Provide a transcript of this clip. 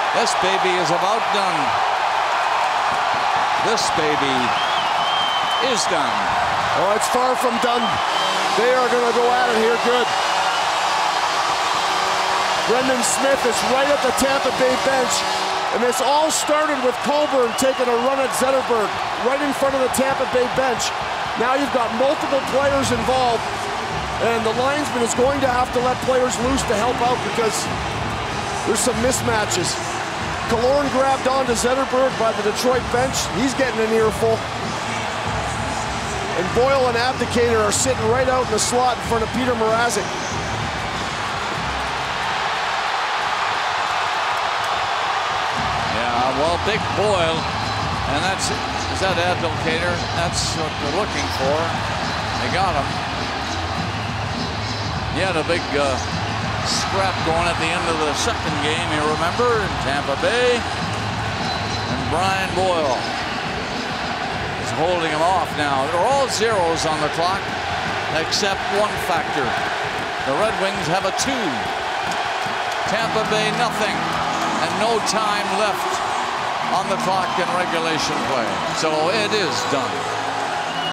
This baby is about done. This baby is done. Oh, it's far from done. They are going to go at it here good. Brendan Smith is right at the Tampa Bay bench. And this all started with Coburn taking a run at Zetterberg right in front of the Tampa Bay bench. Now you've got multiple players involved, and the linesman is going to have to let players loose to help out because there's some mismatches. Killorn grabbed onto Zetterberg by the Detroit bench. He's getting an earful. And Boyle and Abdicator are sitting right out in the slot in front of Peter Mrazek. Well, big Boyle, and is that Abdicator? That's what they're looking for. They got him. He had a big scrap going at the end of the second game, you remember, in Tampa Bay. And Brian Boyle is holding him off now. They're all zeros on the clock, except one factor. The Red Wings have a 2. Tampa Bay nothing, and no time left on the clock in regulation play. So it is done.